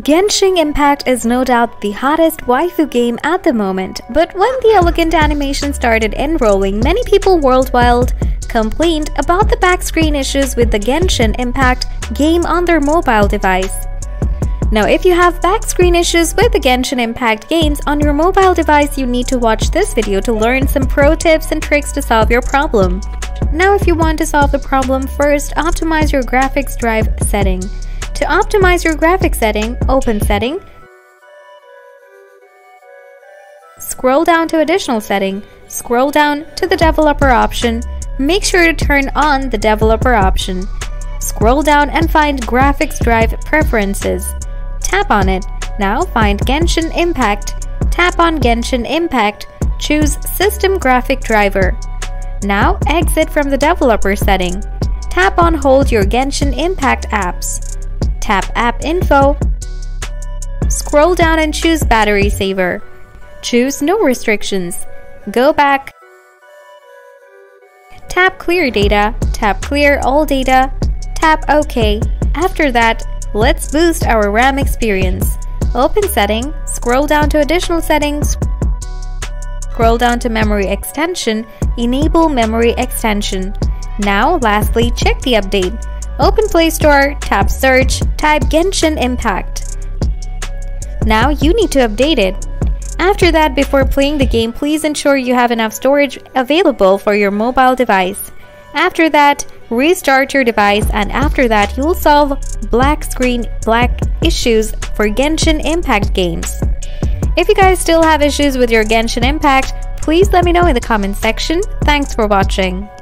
Genshin Impact is no doubt the hottest waifu game at the moment, but when the elegant animation started enrolling, many people worldwide complained about the backscreen issues with the Genshin Impact game on their mobile device. Now, if you have backscreen issues with the Genshin Impact games on your mobile device, you need to watch this video to learn some pro tips and tricks to solve your problem. Now, if you want to solve the problem, first optimize your graphics drive setting. To optimize your graphics setting, open Setting, scroll down to Additional Setting, scroll down to the Developer option, make sure to turn on the Developer option. Scroll down and find Graphics Drive Preferences. Tap on it. Now find Genshin Impact. Tap on Genshin Impact. Choose System Graphic Driver. Now exit from the Developer setting. Tap on Hold your Genshin Impact apps. Tap App Info. Scroll down and choose Battery Saver. Choose No Restrictions. Go back. Tap Clear Data. Tap Clear All Data. Tap OK. After that, let's boost our RAM experience. Open Setting. Scroll down to Additional Settings. Scroll down to Memory Extension. Enable Memory Extension. Now, lastly, check the update. Open Play Store, tap Search, type Genshin Impact. Now you need to update it. After that, before playing the game, please ensure you have enough storage available for your mobile device. After that, restart your device, and after that, you'll solve black issues for Genshin Impact games. If you guys still have issues with your Genshin Impact, please let me know in the comment section. Thanks for watching.